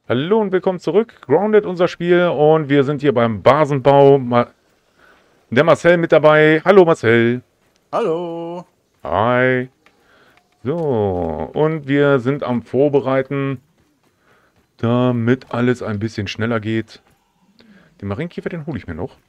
Hallo und willkommen zurück. Grounded unser Spiel und wir sind hier beim Basenbau. Der Marcel mit dabei. Hallo Marcel. Hallo. Hi. So, und wir sind am Vorbereiten, damit alles ein bisschen schneller geht. Den Marienkäfer, den hole ich mir noch.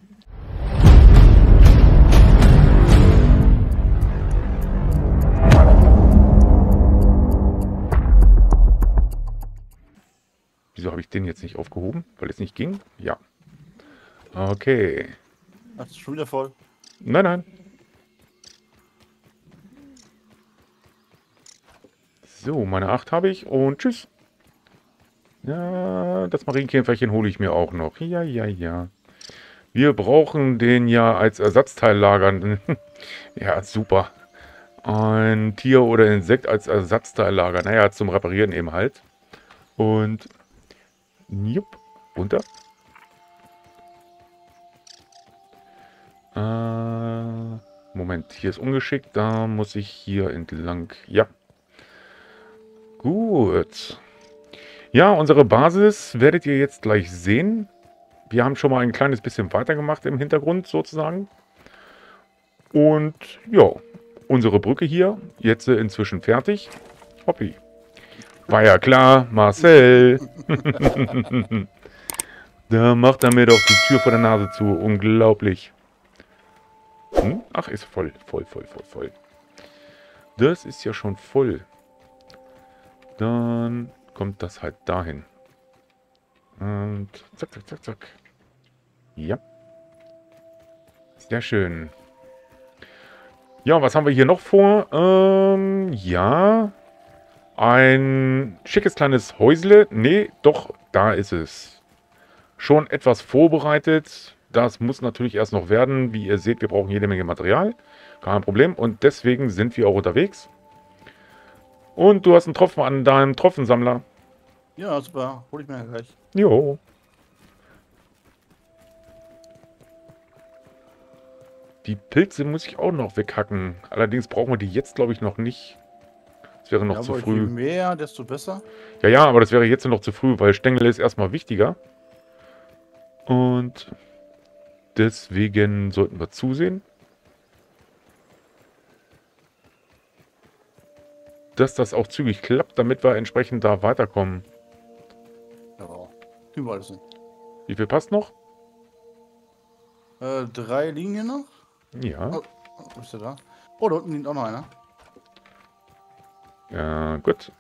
Wieso habe ich den jetzt nicht aufgehoben? Weil es nicht ging? Ja. Okay. Das ist schon wieder voll. Nein, nein. So, meine 8 habe ich und tschüss. Ja, das Marienkäferchen hole ich mir auch noch. Ja, ja, ja. Wir brauchen den ja als Ersatzteil lagern. Ja, super. Ein Tier oder Insekt als Ersatzteil lagern. Naja, zum Reparieren eben halt. Und jupp, runter. Moment, hier ist ungeschickt. Da muss ich hier entlang. Ja. Gut. Ja, unsere Basis werdet ihr jetzt gleich sehen. Wir haben schon mal ein kleines bisschen weitergemacht im Hintergrund sozusagen. Und ja, unsere Brücke hier jetzt inzwischen fertig. Hoppi. War ja klar, Marcel. Da macht er mir doch die Tür vor der Nase zu. Unglaublich. Hm? Ach, ist voll. Voll. Das ist ja schon voll. Dann kommt das halt dahin. Und zack. Ja. Sehr schön. Ja, was haben wir hier noch vor? Ja. Ein schickes kleines Häusle. Nee, doch, da ist es. Schon etwas vorbereitet. Das muss natürlich erst noch werden. Wie ihr seht, wir brauchen jede Menge Material. Kein Problem. Und deswegen sind wir auch unterwegs. Und du hast einen Tropfen an deinem Tropfensammler. Ja, super. Hol ich mir ja gleich. Jo. Die Pilze muss ich auch noch weghacken. Allerdings brauchen wir die jetzt, glaube ich, noch nicht. Das wäre noch Ja, zu aber je früh. mehr, desto besser. Ja, aber das wäre jetzt noch zu früh, weil Stängel ist erstmal wichtiger. Und deswegen sollten wir zusehen, dass das auch zügig klappt, damit wir entsprechend da weiterkommen. Ja, überall sind. Wie viel passt noch? 3 liegen hier noch. Ja. Oh, wo ist der da? Oh, da unten liegt auch noch einer. Ja, gut.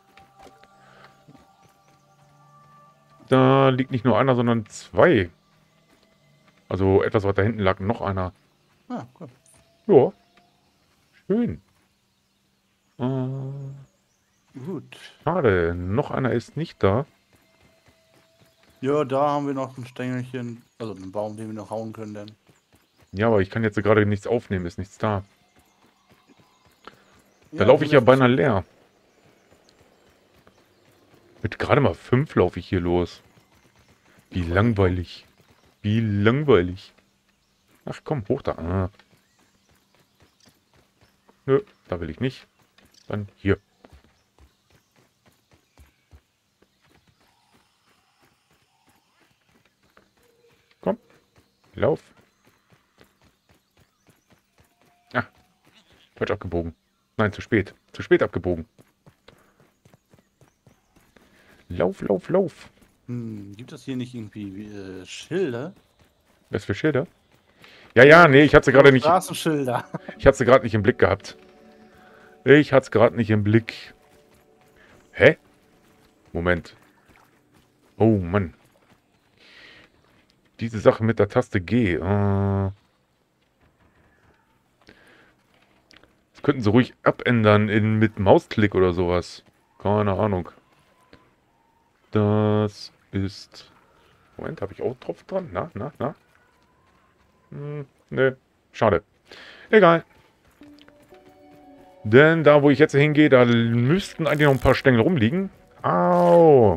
Da liegt nicht nur einer, sondern 2. Also etwas weiter hinten lag noch einer. Ah, cool. Ja. Schön. Gut. Schade, noch einer ist nicht da. Ja, da haben wir noch ein Stängelchen. Also einen Baum, den wir noch hauen können, denn. Ja, aber ich kann jetzt gerade nichts aufnehmen, ist nichts da. Da Ja, laufe ich ja beinahe so. leer. Mit gerade mal 5 laufe ich hier los. Wie langweilig. Wie langweilig. Ach komm, hoch da. Ah. Nö, da will ich nicht. Dann hier. Komm, lauf. Ah, falsch abgebogen. Nein, zu spät. Zu spät abgebogen. Lauf. Gibt es hier nicht irgendwie Schilder? Was für Schilder? Ja, nee, ich hatte sie gerade nicht. Straßenschilder. Ich hatte sie gerade nicht im Blick gehabt. Ich hatte es gerade nicht im Blick. Hä? Moment. Oh Mann. Diese Sache mit der Taste G. Das könnten sie ruhig abändern mit Mausklick oder sowas. Keine Ahnung. Das ist... Moment, habe ich auch einen Tropfen dran? Na? Ne, schade. Egal. Denn da, wo ich jetzt hingehe, da müssten eigentlich noch ein paar Stängel rumliegen. Au!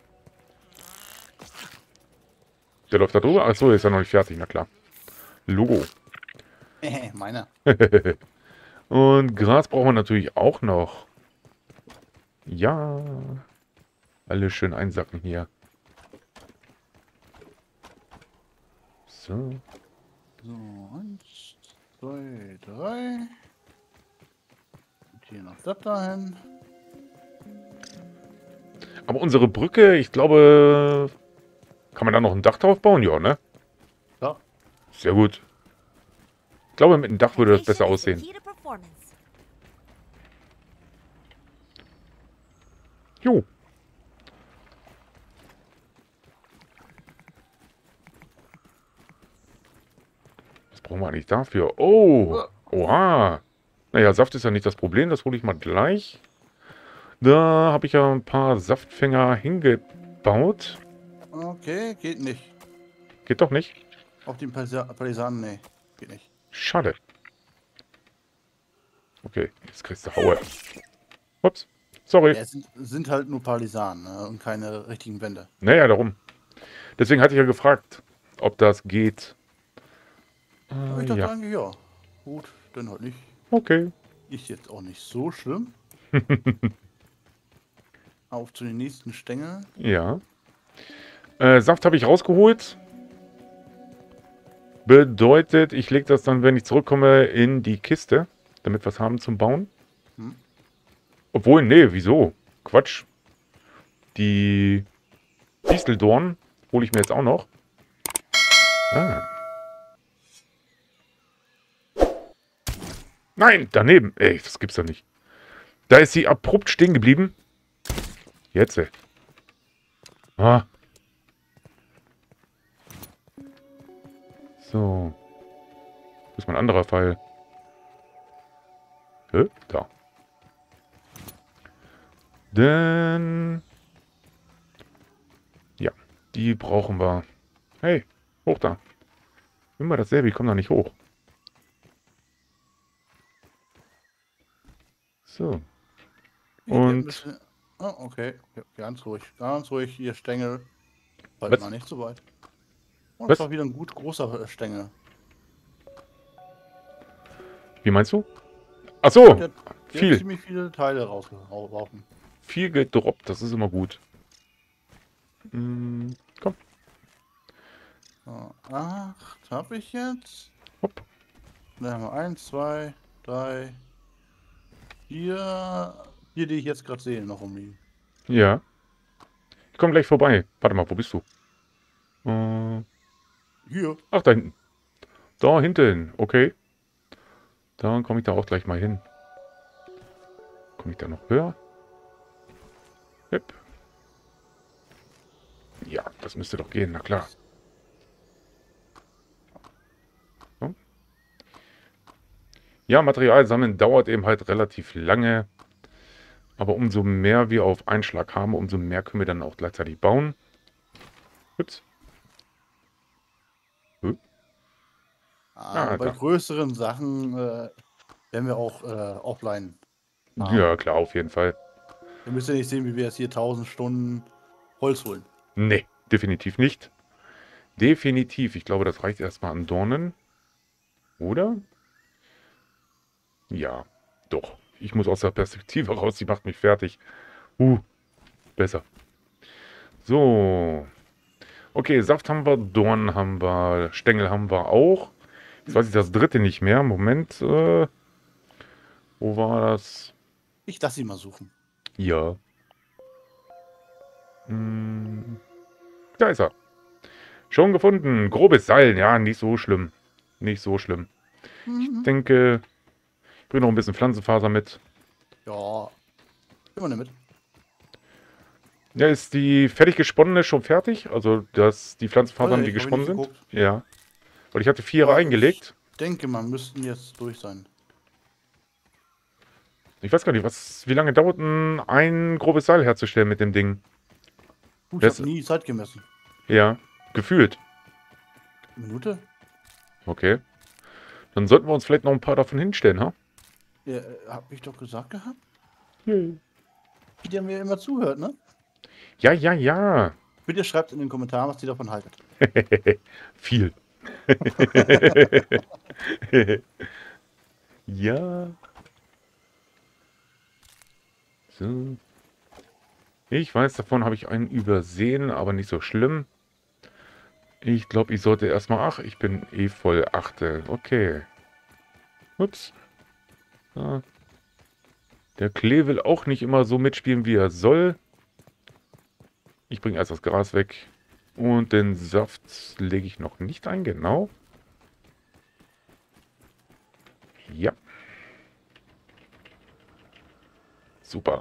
Der läuft da drüber? Achso, ist ja noch nicht fertig, na klar. Logo. Meiner. Und Gras brauchen wir natürlich auch noch. Ja. Alles schön einsacken hier. So. So, 1, 2, 3. Und hier noch das dahin. Aber unsere Brücke, ich glaube, kann man da noch ein Dach drauf bauen? Ja, ne? Ja. Sehr gut. Ich glaube, mit dem Dach würde das besser aussehen. Jo. Was brauchen wir eigentlich dafür? Oh. Oha. Naja, Saft ist ja nicht das Problem. Das hole ich mal gleich. Da habe ich ja ein paar Saftfänger hingebaut. Okay, geht nicht. Geht doch nicht. Auf den Palisaden, nee, geht nicht. Schade. Okay, jetzt kriegst du Haue. Ups. Sorry. Ja, es sind halt nur Palisaden, ne? Und keine richtigen Wände. Naja, darum. Deswegen hatte ich ja gefragt, ob das geht. Aber ich dachte Ja. eigentlich, ja. Gut, dann halt nicht. Okay. Ist jetzt auch nicht so schlimm. Auf zu den nächsten Stängeln. Ja. Saft habe ich rausgeholt. Bedeutet, ich lege das dann, wenn ich zurückkomme, in die Kiste, damit wir es haben zum Bauen. Hm. Obwohl, nee, wieso? Quatsch. Die Disteldorn hole ich mir jetzt auch noch. Ah. Nein, daneben. Ey, das gibt's doch nicht. Da ist sie abrupt stehen geblieben. Jetzt, ey. Ah. So. Wo ist mein anderer Pfeil? Da. Denn... Ja, die brauchen wir. Hey, hoch da. Immer dasselbe, ich komme da nicht hoch. So. Und... Oh, okay. Ja, ganz ruhig, ihr Stängel. Bald mal nicht so weit. Und es war wieder ein gut großer Stängel. Wie meinst du? Ach so, Der viel. hat ziemlich viele Teile rausgeworfen. Viel gedroppt, das ist immer gut. Komm. So, 8 habe ich jetzt. Hopp. Dann haben wir 1, 2, 3, 4. Hier, die ich jetzt gerade sehe, noch rumliegen. Ja. Ich komme gleich vorbei. Warte mal, wo bist du? Hier. Ach, da hinten. Da hinten, okay. Dann komme ich da auch gleich mal hin. Komme ich da noch höher? Yep. Ja, das müsste doch gehen, na klar. So. Ja, Material sammeln dauert eben halt relativ lange. Aber umso mehr wir auf einen Schlag haben, umso mehr können wir dann auch gleichzeitig bauen. Ups. Bei da. größeren Sachen werden wir auch offline. Ja, klar, auf jeden Fall. Ihr müsst ja nicht sehen, wie wir jetzt hier 1000 Stunden Holz holen. Nee, definitiv nicht. Definitiv. Ich glaube, das reicht erstmal an Dornen. Oder? Ja, doch. Ich muss aus der Perspektive raus. Die macht mich fertig. Besser. So. Okay, Saft haben wir, Dornen haben wir, Stängel haben wir auch. Jetzt weiß ich das dritte nicht mehr. Moment. Wo war das? Ich lasse sie mal suchen. Ja. Da ist er. Schon gefunden. Grobes Seil. Ja, nicht so schlimm. Nicht so schlimm. Ich denke, ich bringe noch ein bisschen Pflanzenfaser mit. Ja. Immer nicht mit. Ja, ist die fertig gesponnene schon fertig? Also, die Pflanzenfasern, die gesponnen sind? Geguckt. Ja. Weil ich hatte 4 eingelegt. Ich denke, man müssten jetzt durch sein. Ich weiß gar nicht, wie lange dauert ein grobes Seil herzustellen mit dem Ding? Gut, ich habe nie Zeit gemessen. Ja, gefühlt. Minute? Okay. Dann sollten wir uns vielleicht noch ein paar davon hinstellen, ha? Ja, hab ich doch gesagt gehabt. Yay. Die, der mir immer zuhört, ne? Ja, ja, ja. Bitte schreibt in den Kommentaren, was ihr davon haltet. Viel. Ja. So. Ich weiß, davon habe ich einen übersehen, aber nicht so schlimm. Ich glaube, ich sollte erstmal... Ach, ich bin eh voll achte. Okay. Ups. Ah. Der Klee will auch nicht immer so mitspielen, wie er soll. Ich bringe erst das Gras weg. Und den Saft lege ich noch nicht ein, genau. Ja. Super.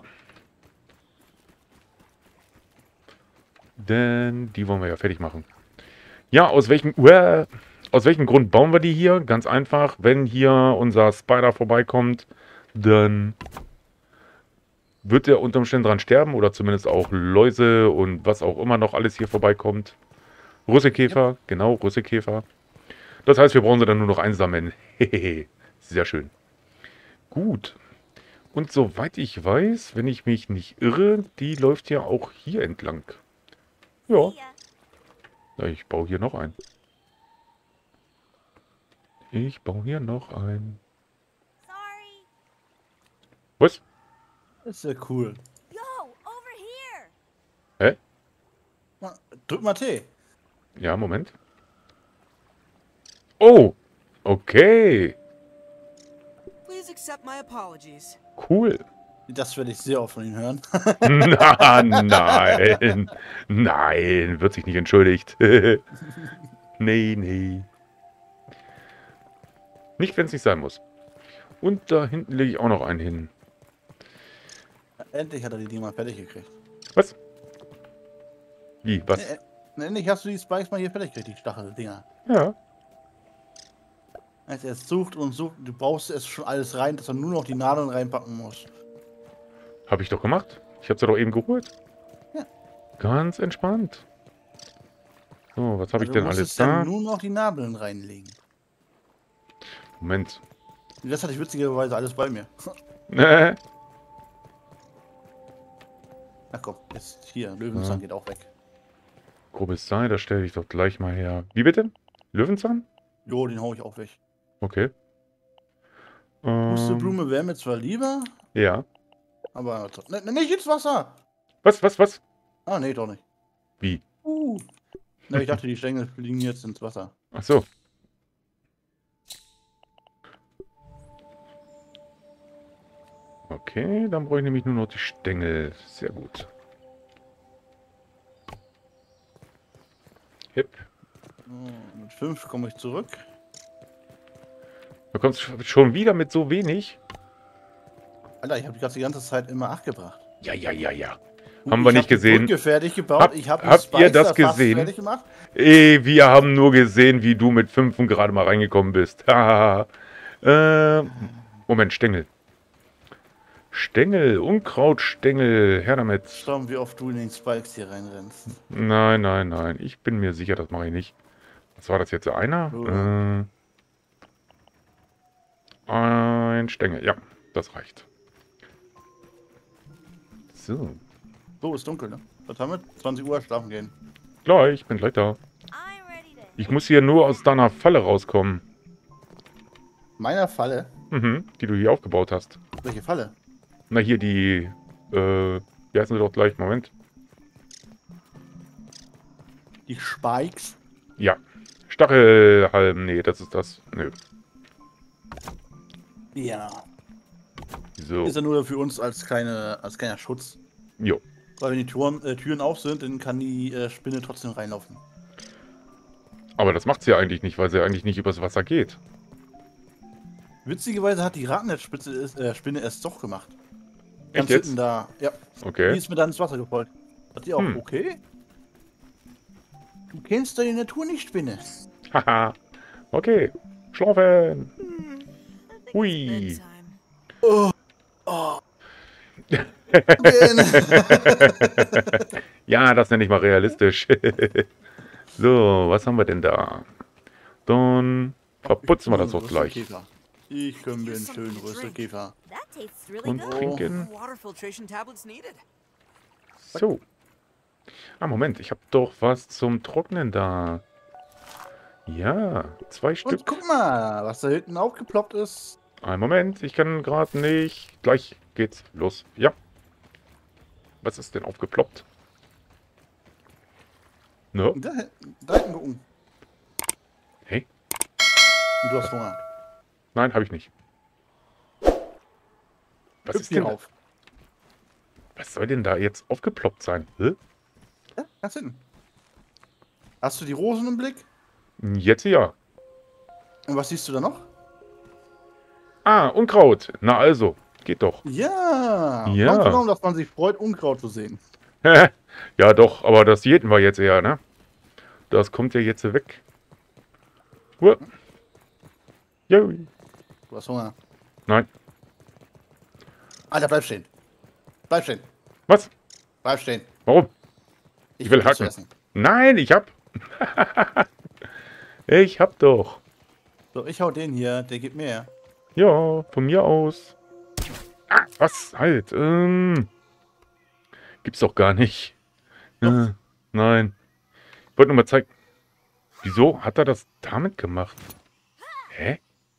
Denn die wollen wir ja fertig machen. Ja, aus welchem Grund bauen wir die hier? Ganz einfach, wenn hier unser Spider vorbeikommt, dann wird er unter Umständen dran sterben oder zumindest auch Läuse und was auch immer noch alles hier vorbeikommt. Rüsselkäfer, ja. Genau, Rüsselkäfer. Das heißt, wir brauchen sie dann nur noch einsammeln. Hehehe, sehr schön. Gut. Und soweit ich weiß, wenn ich mich nicht irre, die läuft ja auch hier entlang. Ja. Ja, ich baue hier noch ein. Ich baue hier noch ein. Was? Das ist ja cool. Hä? Drück mal T. Ja, Moment. Oh! Okay. Cool. Das werde ich sehr oft von Ihnen hören. Na, nein. Nein, wird sich nicht entschuldigt. Nee, nee. Nicht, wenn es nicht sein muss. Und da hinten lege ich auch noch einen hin. Endlich hat er die Dinger mal fertig gekriegt. Was? Wie? Was? Endlich hast du die Spikes mal hier fertig gekriegt, die Stacheldinger. Ja. Als er es sucht und sucht, du brauchst es schon alles rein, dass er nur noch die Nadeln reinpacken muss. Habe ich doch gemacht. Ich habe sie doch eben geholt. Ja. Ganz entspannt. So, was habe ich denn alles da? da? Nur noch die Nadeln reinlegen. Moment. Das hatte ich witzigerweise alles bei mir. Nee. Na komm, jetzt hier, Löwenzahn geht auch weg. Grobes Seil, das stelle ich doch gleich mal her. Wie bitte? Löwenzahn? Jo, den hau ich auch weg. Okay. Pusteblume wäre mir zwar lieber. Ja. Aber nicht ins Wasser! Was? Ah, nee, doch nicht. Wie? Ne, ich dachte, die Stängel fliegen jetzt ins Wasser. Ach so. Okay, dann brauche ich nämlich nur noch die Stängel. Sehr gut. Hip. Mit 5 komme ich zurück. Du kommst schon wieder mit so wenig? Alter, ich habe die ganze Zeit immer 8 gebracht. Ja. Haben wir nicht gesehen. Ich fertig gebaut. Habt ihr das gesehen? Wir haben nur gesehen, wie du mit 5 gerade mal reingekommen bist. Moment, Stängel. Stängel, Unkrautstängel, her damit. Schauen, wie oft du in den Spikes hier reinrennst. Nein. Ich bin mir sicher, das mache ich nicht. Was war das jetzt? Einer? Ein Stängel. Ja, das reicht. So. So, ist dunkel, ne? Was haben wir? 20 Uhr schlafen gehen. Gleich, bin gleich da. Ich muss hier nur aus deiner Falle rauskommen. Meiner Falle? Mhm, die du hier aufgebaut hast. Welche Falle? Na, hier die, wie heißen sie doch gleich? Moment. Die Spikes? Ja. Stachelhalm, nee, das ist das. Nö. Ja. So. Ist ja nur für uns als kleiner Schutz. Jo. Weil wenn die Türen auf sind, dann kann die Spinne trotzdem reinlaufen. Aber das macht sie ja eigentlich nicht, weil sie ja eigentlich nicht übers Wasser geht. Witzigerweise hat die Ratennetzspinne erst doch gemacht. Echt Ganz jetzt? hinten da. Ja. Okay. Die ist mir dann ins Wasser gefolgt. Hat die auch, okay? Du kennst deine Natur nicht, Spinne. Haha. Okay. Schlafen. Hui. Ja, das nenne ich mal realistisch. So, was haben wir denn da? Dann verputzen wir das doch gleich. Ich gönn mir einen schönen Rösterkäfer. Und trinken. So. Ah, Moment, ich habe doch was zum Trocknen da. Ja, 2 Stück. Und guck mal, was da hinten aufgeploppt ist. Ein Moment, ich kann gerade nicht. Gleich geht's los. Ja. Was ist denn aufgeploppt? Ne? Da hinten gucken. Hey? Und du hast Hunger. Nein, habe ich nicht. Was Hüpf ist hier denn da? auf. Was soll denn da jetzt aufgeploppt sein? Hä? Ja, ganz hinten. Hast du die Rosen im Blick? Jetzt ja. Und was siehst du da noch? Ah, Unkraut. Na also, geht doch. Ja, kaum zu Ja. glauben, dass man sich freut, Unkraut zu sehen. Ja doch, aber das jäten wir jetzt eher, ne? Das kommt ja jetzt weg. Uah. Jo. Du hast Hunger. Nein. Alter, bleib stehen. Bleib stehen. Was? Bleib stehen. Warum? Ich will will nichts zu hacken. essen. Nein, ich hab. Ich hab doch. So, ich hau den hier, der gibt mehr. Ja, von mir aus. Ah, was? Halt. Gibt's doch gar nicht. Doch. Nein. Ich wollte nur mal zeigen. Wieso hat er das damit gemacht? Hä?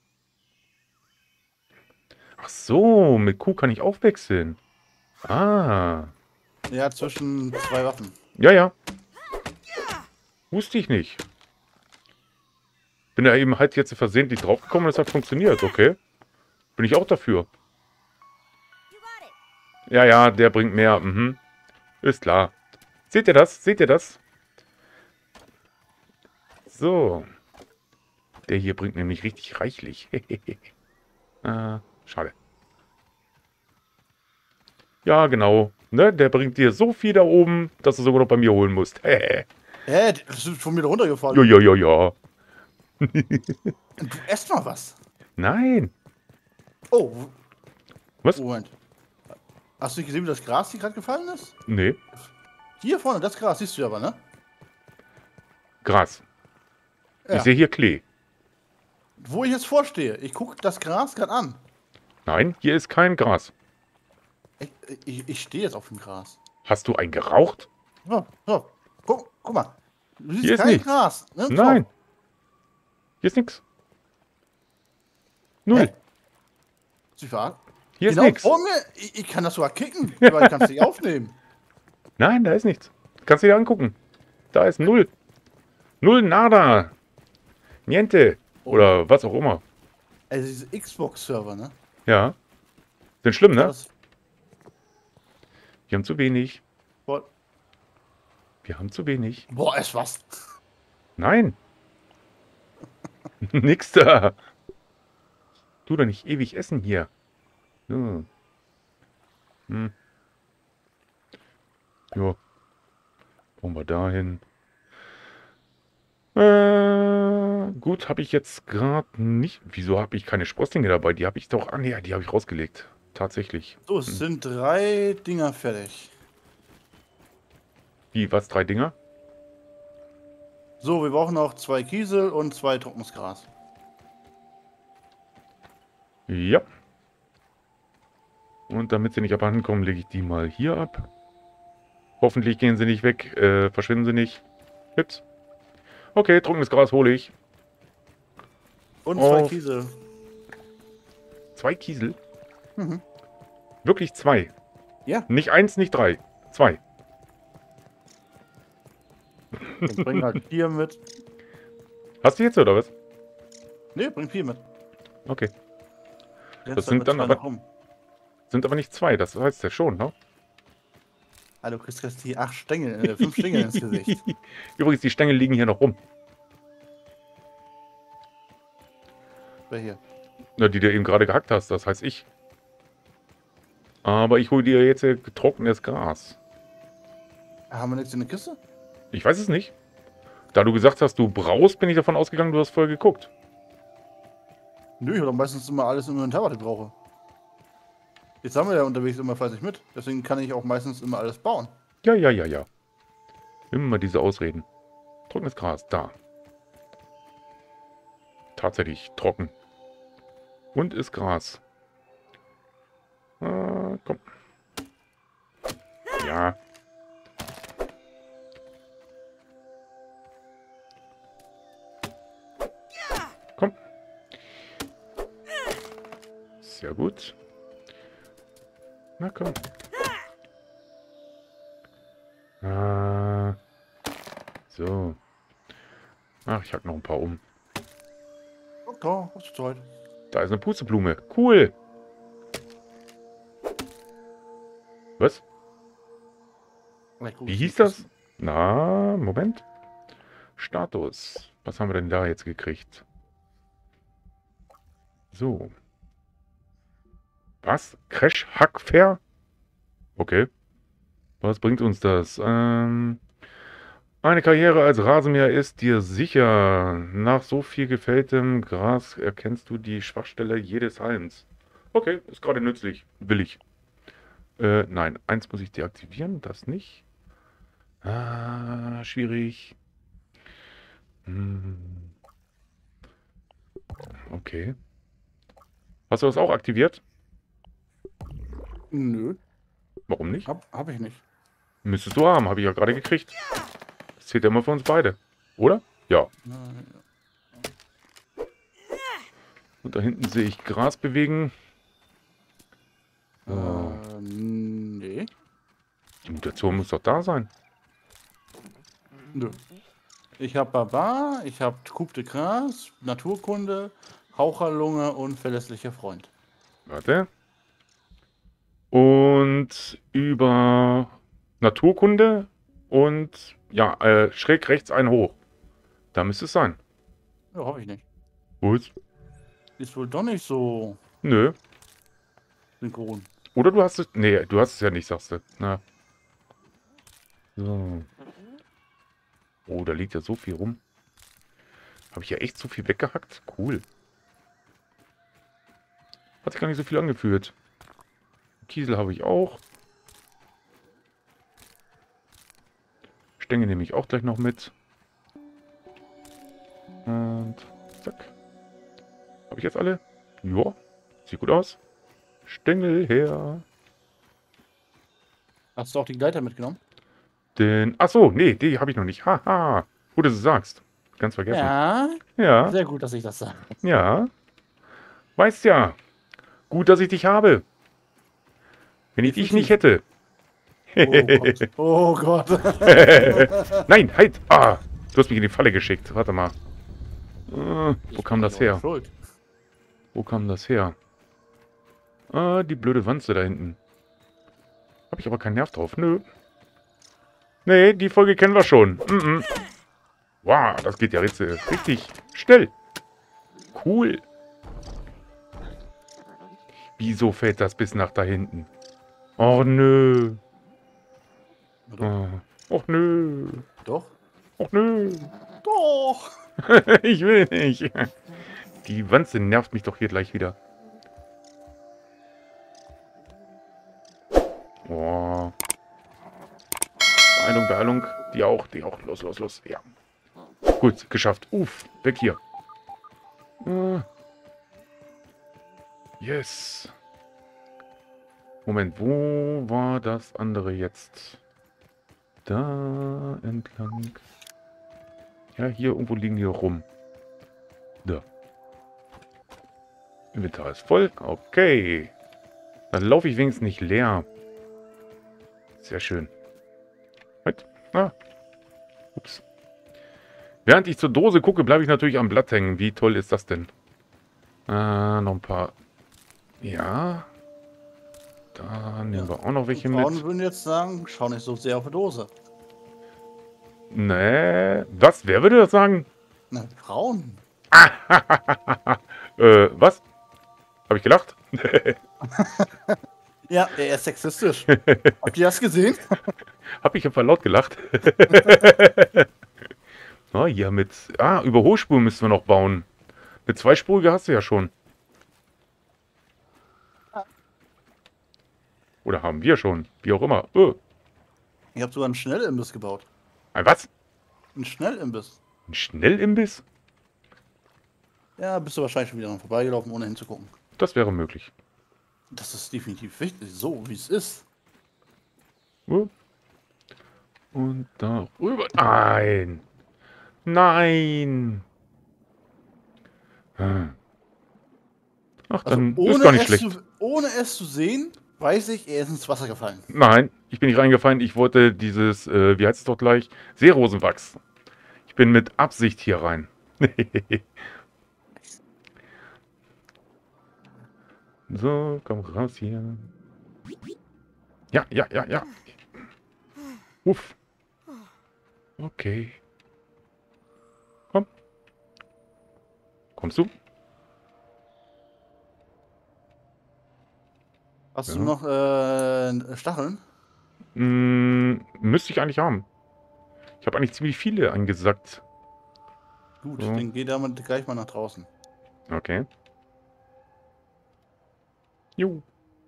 Ach so, mit Q kann ich auch wechseln. Ah. Ja, zwischen zwei Waffen. Ja, ja. Wusste ich nicht. Bin da eben halt jetzt versehentlich draufgekommen und es hat funktioniert, okay? Bin ich auch dafür. Ja, ja, der bringt mehr. Mhm. Ist klar. Seht ihr das? Seht ihr das? So. Der hier bringt nämlich richtig reichlich. Schade. Ja, genau. Ne, der bringt dir so viel da oben, dass du sogar noch bei mir holen musst. Hä? Das ist von mir runtergefallen. Ja, ja, ja, ja. Du esst mal was. Nein. Oh. Was? Moment. Hast du nicht gesehen, wie das Gras hier gerade gefallen ist? Nee. Hier vorne, das Gras siehst du aber, ne? Gras. Ja. Ich sehe hier Klee. Wo ich jetzt vorstehe, ich gucke das Gras gerade an. Nein, hier ist kein Gras. Ich stehe jetzt auf dem Gras. Hast du ein geraucht? So, so. Guck mal. Du siehst Hier ist kein nichts. Gras. Ne? Nein. Hier ist nichts. Null. Hä? Sie verarschen? Hier ist Genau nichts. vor mir. Ich kann das sogar kicken, aber ich kann es nicht aufnehmen. Nein, da ist nichts. Kannst du dir angucken. Da ist null. Null, nada. Niente. Oder was auch immer. Also diese Xbox-Server, ne? Ja. Sind schlimm, ne? Das, Wir haben zu wenig. boah, Wir haben zu wenig. ist was. Nein. Nix da. Tu doch nicht ewig essen hier. Hm. Hm. Ja. Wollen wir dahin. Gut, habe ich jetzt gerade nicht. Wieso habe ich keine Sprosslinge dabei? Die habe ich doch. Ah, nee, die habe ich rausgelegt. Tatsächlich. So, es sind 3 Dinger fertig. Wie, was? 3 Dinger? So, wir brauchen noch 2 Kiesel und 2 trockenes Gras. Ja. Und damit sie nicht abhanden kommen, lege ich die mal hier ab. Hoffentlich gehen sie nicht weg. Verschwinden sie nicht. Hüps. Okay, trockenes Gras hole ich. Und Oh. 2 Kiesel. 2 Kiesel? Mhm. Wirklich 2. Ja. Nicht 1, nicht 3. 2. Ich bring halt 4 mit. Hast du jetzt oder was? Ne, bring 4 mit. Okay. Jetzt Das sind mit dann zwei aber- noch rum. Sind aber nicht 2. Das heißt ja schon, ne? Ah, du kriegst jetzt die 8 Stängel, 5 Stängel ins Gesicht. Übrigens, die Stängel liegen hier noch rum. Wer hier? Na, die du eben gerade gehackt hast, das heißt ich. Aber ich hole dir jetzt getrocknetes Gras. Haben wir nichts in der Kiste? Ich weiß es nicht. Da du gesagt hast, du brauchst, bin ich davon ausgegangen, du hast vorher geguckt. Nö, ich habe doch meistens immer alles im Inventar, was ich brauche. Jetzt haben wir ja unterwegs immer fleißig mit. Deswegen kann ich auch meistens immer alles bauen. Ja, ja, ja, ja. Immer diese Ausreden. Trockenes Gras, da. Tatsächlich trocken. Und ist Gras. Komm. Ja. Komm. Sehr gut. Na komm. So. Ach, ich hack noch ein paar um. da, was zur Zeit. Da ist eine Pusteblume. Cool. Was? Wie hieß das? Na, Moment. Status. Was haben wir denn da jetzt gekriegt? So. Was? Crash Hack Fair? Okay. Was bringt uns das? Eine Karriere als Rasenmäher ist dir sicher. Nach so viel gefälltem Gras erkennst du die Schwachstelle jedes Halms. Okay, ist gerade nützlich. Will ich. Nein, eins muss ich deaktivieren, das nicht. Ah, schwierig. Okay. Hast du das auch aktiviert? Nö. Warum nicht? Hab ich nicht. Müsstest du haben, habe ich ja gerade gekriegt. Das zählt ja immer für uns beide. Oder? Ja. Und da hinten sehe ich Gras bewegen. Nee. Die Mutation muss doch da sein. Nö. Ich hab Barbar, ich hab Coup de Gras, Naturkunde, Raucherlunge und verlässlicher Freund. Warte. Und über Naturkunde und ja, schräg rechts einen hoch. Da müsste es sein. Ja, hoffe ich nicht. Gut. Ist wohl doch nicht so Nö. synchron. Oder du hast es. Nee, du hast es ja nicht, sagst du. Na. So. Oh, da liegt ja so viel rum. Habe ich ja echt so viel weggehackt? Cool. Hat sich gar nicht so viel angefühlt. Kiesel habe ich auch. Stängel nehme ich auch gleich noch mit. Und zack. Habe ich jetzt alle? Ja, sieht gut aus. Stängel her. Hast du auch die Gleiter mitgenommen? Den. Achso, nee, die habe ich noch nicht. Haha. Gut, dass du sagst. Ganz vergessen. Ja. Ja. Sehr gut, dass ich das sage. Ja. Weißt ja. Gut, dass ich dich habe. Wenn ich dich nicht hätte. Oh Gott. Nein, halt. Ah, du hast mich in die Falle geschickt. Warte mal. Wo kam das her? Schuld. Wo kam das her? Ah, die blöde Wanze da hinten. Habe ich aber keinen Nerv drauf. Nö. Nee, die Folge kennen wir schon. Wow, das geht ja richtig schnell. Cool. Wieso fällt das bis nach da hinten? Oh, nö. Oh, nö. Doch. Oh, nö. Doch. Ich will nicht. Die Wanze nervt mich doch hier gleich wieder. Oh. Beeilung, Beeilung. Die auch. Los, los, los. Ja. Gut, geschafft. Uff, weg hier. Yes. Moment, wo war das andere jetzt? Da entlang. Ja, hier irgendwo liegen die rum. Da. Inventar ist voll. Okay. Dann laufe ich wenigstens nicht leer. Sehr schön. Halt. Ah. Ups. Während ich zur Dose gucke, bleibe ich natürlich am Blatt hängen. Wie toll ist das denn? Noch ein paar. Ja. Da nehmen wir auch noch welche mit. Frauen würden jetzt sagen, schau nicht so sehr auf die Dose. Nee. Was? Wer würde das sagen? Na, Frauen. Was? Habe ich gelacht? Ja, er ist sexistisch. Habt ihr das gesehen? Habe ich einfach laut gelacht. Oh, hier mit... Ah, Überholspur müssen wir noch bauen. Eine zweispurige hast du ja schon. Oder haben wir schon. Wie auch immer. Ich habe sogar einen Schnellimbiss gebaut. Ein was? Ein Schnellimbiss. Ein Schnellimbiss? Ja, bist du wahrscheinlich schon wieder dran vorbeigelaufen, ohne hinzugucken. Das wäre möglich. Das ist definitiv wichtig, so wie es ist. Und da rüber. Nein. Nein. Ach, dann Also, ist gar nicht schlecht. Ohne es zu sehen, weiß ich, er ist ins Wasser gefallen. Nein, ich bin nicht reingefallen. Ich wollte dieses, wie heißt es doch gleich? Seerosenwachs. Ich bin mit Absicht hier rein. So, komm raus hier. Ja, ja, ja, ja. Uff. Okay. Komm. Kommst du? Hast du Ja. noch Stacheln? Müsste ich eigentlich haben. Ich habe eigentlich ziemlich viele angesackt. Gut, So, dann geh damit gleich mal nach draußen. okay. Jo.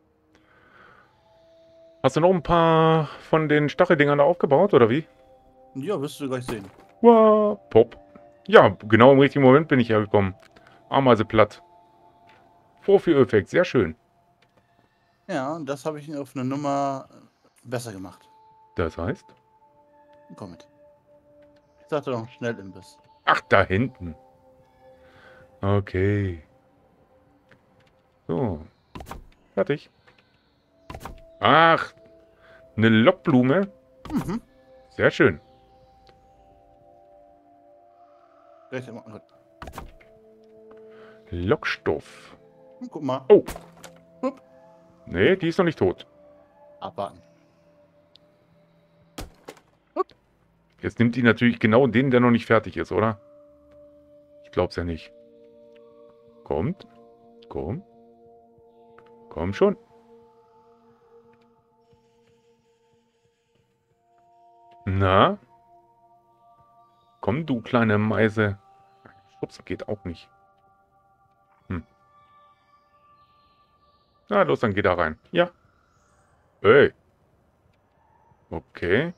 Hast du noch ein paar von den Stacheldingern da aufgebaut, oder wie? Ja, wirst du gleich sehen. Wow, Pop. Ja, genau im richtigen Moment bin ich hergekommen. Ameise platt. Vorführeffekt, sehr schön. Ja, und das habe ich auf eine Nummer besser gemacht. Das heißt? Komm mit. Ich sagte doch Schnellimbiss. Ach, da hinten. Okay. So, fertig. Ach, eine Lockblume. Mhm. Sehr schön. Gleich mal. Lockstoff. Guck mal. Oh, Hup. nee, die ist noch nicht tot. Abwarten. Jetzt nimmt die natürlich genau den, der noch nicht fertig ist, oder? Ich glaub's ja nicht. Kommt. Komm. Komm schon. Na? Komm, du kleine Meise. Schubsen geht auch nicht. Hm. Na los, dann geh da rein. Ja. Hey. Okay.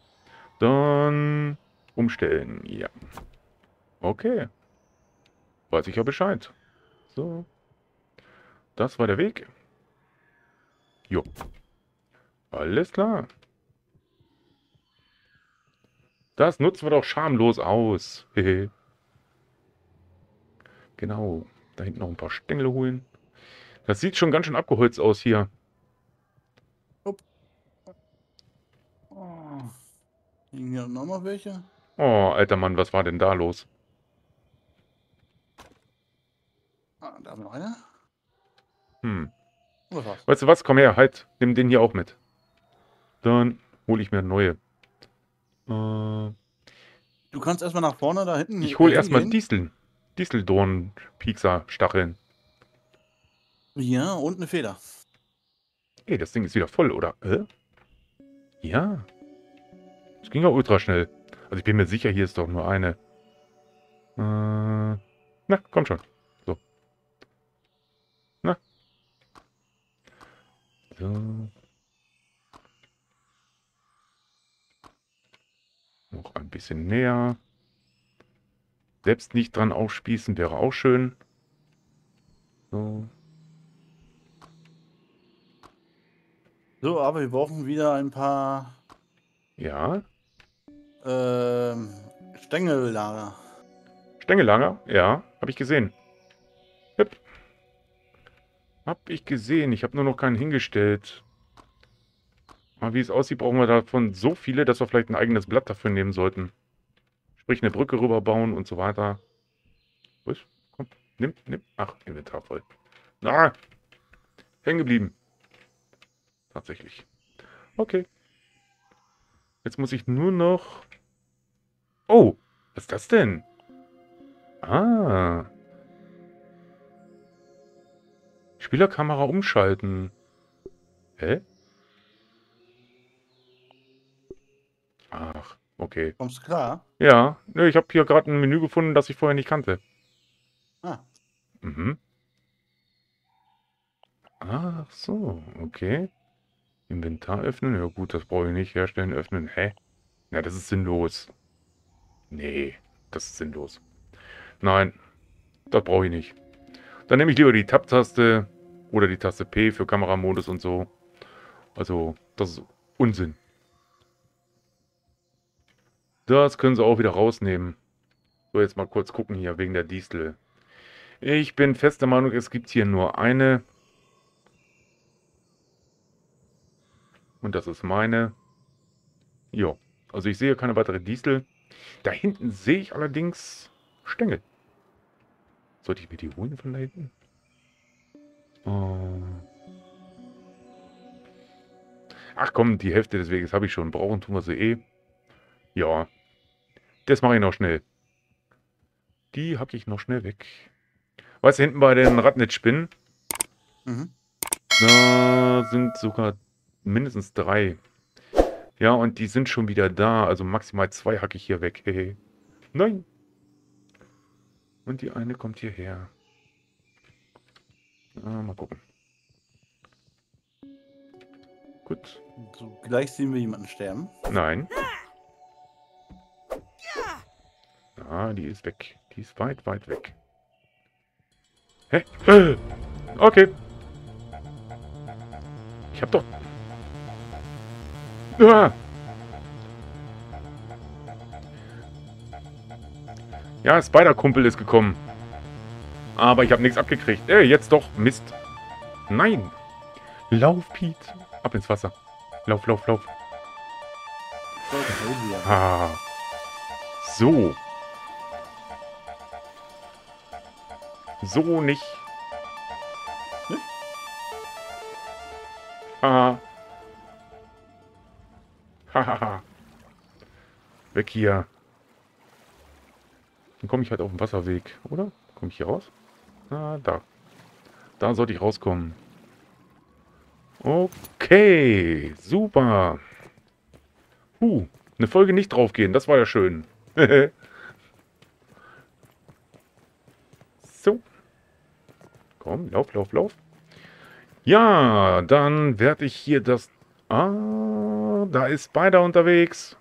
Dann umstellen. Ja. Okay. Weiß ich ja Bescheid. So. Das war der Weg. Jo. Alles klar. Das nutzen wir doch schamlos aus. Hehe. Genau. Da hinten noch ein paar Stängel holen. Das sieht schon ganz schön abgeholzt aus hier. Hup. Oh. Liegen hier noch welche? Oh, alter Mann, was war denn da los? Ah, da haben wir noch eine. Hm. Und das war's. Weißt du was? Komm her, halt. Nimm den hier auch mit. Dann hole ich mir eine neue. Du kannst erstmal nach vorne da hinten Ich hole erstmal hingehen. Disteln. Disteldorn, Piekser, Stacheln. Ja, und eine Feder. Ey, das Ding ist wieder voll, oder? Ja. Das ging ja ultra schnell. Also ich bin mir sicher, hier ist doch nur eine. Na, komm schon. So. Na. So. Noch ein bisschen näher. Selbst nicht dran aufspießen wäre auch schön. So. So, aber wir brauchen wieder ein paar Ja. ähm, Stängellager. Stängellager? Ja, habe ich gesehen. Hüpp. Hab ich gesehen. Ich habe nur noch keinen hingestellt. Aber wie es aussieht, brauchen wir davon so viele, dass wir vielleicht ein eigenes Blatt dafür nehmen sollten. Sprich, eine Brücke rüberbauen und so weiter. Was? Komm, nimm, nimm. Ach, Inventar voll. Ah, hängen geblieben. Tatsächlich. Okay. Jetzt muss ich nur noch... Oh, was ist das denn? Ah. Spielerkamera umschalten. Hä? Ach, okay. Kommst du klar? Ja, ne, ich habe hier gerade ein Menü gefunden, das ich vorher nicht kannte. Ah, Mhm. Ach so, okay. Inventar öffnen? Ja gut, das brauche ich nicht. Herstellen, öffnen. Hä? Ja, das ist sinnlos. Nee, das ist sinnlos. Nein, das brauche ich nicht. Dann nehme ich lieber die Tab-Taste oder die Taste P für Kameramodus und so. Also, das ist Unsinn. Das können sie auch wieder rausnehmen. So, jetzt mal kurz gucken hier wegen der Distel. Ich bin fester Meinung, es gibt hier nur eine. Und das ist meine. Jo. Also ich sehe keine weitere Distel. Da hinten sehe ich allerdings Stängel. Sollte ich mir die holen von da hinten? Oh. Ach komm, die Hälfte des Weges habe ich schon. Brauchen tun wir sie eh. Ja, das mache ich noch schnell. Die hacke ich noch schnell weg. Weißt du, hinten bei den Radnetzspinnen, Mhm. da sind sogar mindestens 3. Ja, und die sind schon wieder da. Also maximal 2 hacke ich hier weg. Hehe. Nein. Und die eine kommt hierher. Mal gucken. Gut. So, gleich sehen wir jemanden sterben. Nein. Ah, die ist weg. Die ist weit, weit weg. Hä? Okay. Ich hab doch... Ah. Ja, Spider-Kumpel ist gekommen. Aber ich habe nichts abgekriegt. Jetzt doch. Mist. Nein. Lauf, Pete. Ab ins Wasser. Lauf, lauf, lauf. Ah. So. So nicht. Nicht? Ah. Hahaha. Weg hier. Dann komme ich halt auf den Wasserweg, oder? Komme ich hier raus? Ah, da. Da sollte ich rauskommen. Okay, super. Eine Folge nicht draufgehen, das war ja schön. So. Komm, lauf, lauf, lauf. Ja, dann werde ich hier das... Ah, da ist Spider unterwegs.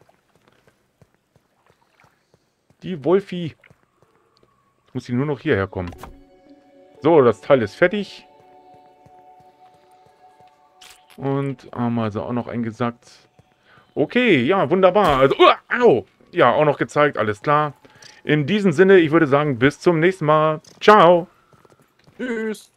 Die Wolfi. Jetzt muss sie nur noch hierher kommen. So, das Teil ist fertig. Und haben also auch noch eingesackt. Okay, ja, wunderbar. Also, au! Ja, auch noch gezeigt, alles klar. In diesem Sinne, ich würde sagen, bis zum nächsten Mal. Ciao! Tschüss.